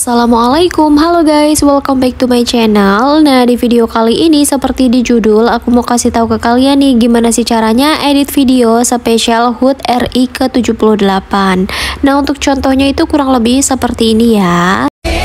Assalamualaikum, halo guys, welcome back to my channel. Nah, di video kali ini seperti di judul, aku mau kasih tahu ke kalian nih gimana sih caranya edit video spesial HUT RI ke-78. Nah, untuk contohnya itu kurang lebih seperti ini ya.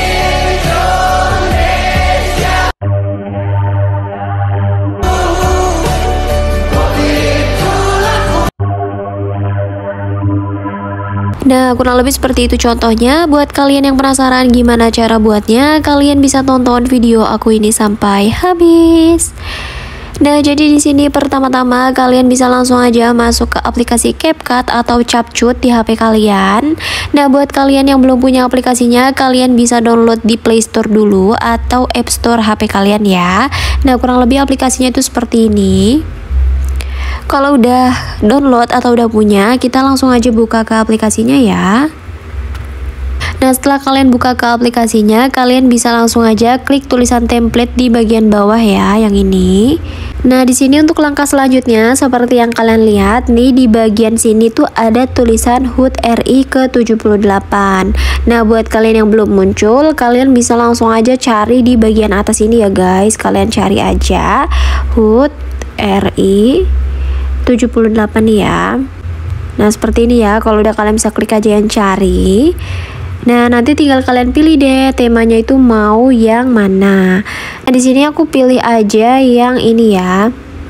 Nah, kurang lebih seperti itu contohnya. Buat kalian yang penasaran gimana cara buatnya, kalian bisa tonton video aku ini sampai habis. Nah, jadi di sini pertama-tama kalian bisa langsung aja masuk ke aplikasi CapCut atau Capcut di HP kalian. Nah, buat kalian yang belum punya aplikasinya, kalian bisa download di Play Store dulu atau App Store HP kalian ya. Nah, kurang lebih aplikasinya itu seperti ini. Kalau udah download atau udah punya, kita langsung aja buka ke aplikasinya ya. Nah, setelah kalian buka ke aplikasinya, kalian bisa langsung aja klik tulisan template di bagian bawah ya, yang ini. Nah, di sini untuk langkah selanjutnya seperti yang kalian lihat nih, di bagian sini tuh ada tulisan HUT RI ke-78. Nah, buat kalian yang belum muncul, kalian bisa langsung aja cari di bagian atas ini ya guys. Kalian cari aja HUT RI 78 ya. Nah, seperti ini ya. Kalau udah kalian bisa klik aja yang cari. Nah, nanti tinggal kalian pilih deh temanya itu mau yang mana. Nah, di sini aku pilih aja yang ini ya.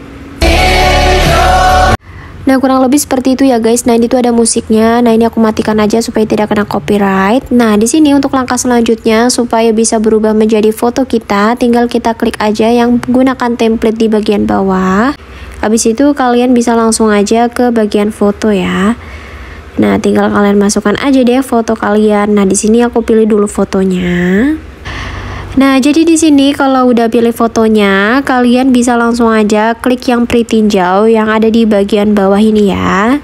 Nah, kurang lebih seperti itu ya guys. Nah, ini tuh ada musiknya. Nah, ini aku matikan aja supaya tidak kena copyright. Nah, di sini untuk langkah selanjutnya supaya bisa berubah menjadi foto kita, tinggal kita klik aja yang gunakan template di bagian bawah. Habis itu kalian bisa langsung aja ke bagian foto ya. Nah, tinggal kalian masukkan aja deh foto kalian. Nah, di sini aku pilih dulu fotonya. Nah, jadi di sini kalau udah pilih fotonya, kalian bisa langsung aja klik yang tinjau yang ada di bagian bawah ini ya.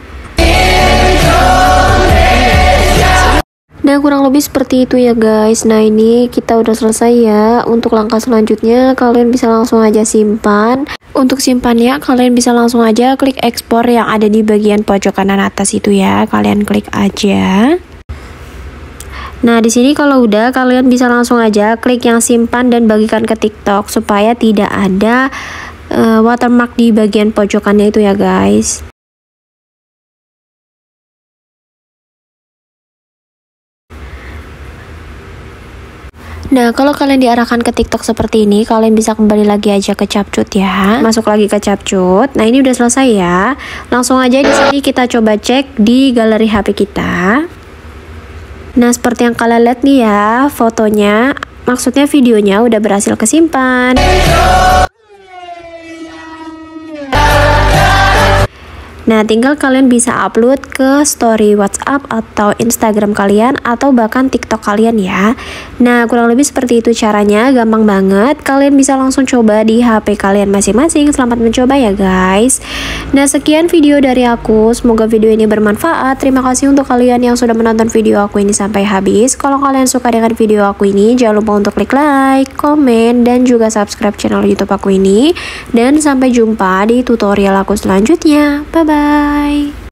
Nah, kurang lebih seperti itu ya guys. Nah, ini kita udah selesai ya. Untuk langkah selanjutnya, kalian bisa langsung aja simpan. Untuk simpannya, kalian bisa langsung aja klik ekspor yang ada di bagian pojok kanan atas itu ya. Kalian klik aja. Nah, di sini kalau udah, kalian bisa langsung aja klik yang simpan dan bagikan ke TikTok supaya tidak ada watermark di bagian pojokannya itu ya guys. Nah, kalau kalian diarahkan ke TikTok seperti ini, kalian bisa kembali lagi aja ke Capcut ya. Masuk lagi ke Capcut. Nah, ini udah selesai ya. Langsung aja di sini kita coba cek di galeri HP kita. Nah, seperti yang kalian lihat nih ya, fotonya, maksudnya videonya udah berhasil kesimpan. Nah, tinggal kalian bisa upload ke story WhatsApp atau Instagram kalian atau bahkan TikTok kalian ya. Nah, kurang lebih seperti itu caranya, gampang banget. Kalian bisa langsung coba di HP kalian masing-masing. Selamat mencoba ya guys. Nah, sekian video dari aku. Semoga video ini bermanfaat. Terima kasih untuk kalian yang sudah menonton video aku ini sampai habis. Kalau kalian suka dengan video aku ini, jangan lupa untuk klik like, komen, dan juga subscribe channel YouTube aku ini. Dan sampai jumpa di tutorial aku selanjutnya. Bye-bye.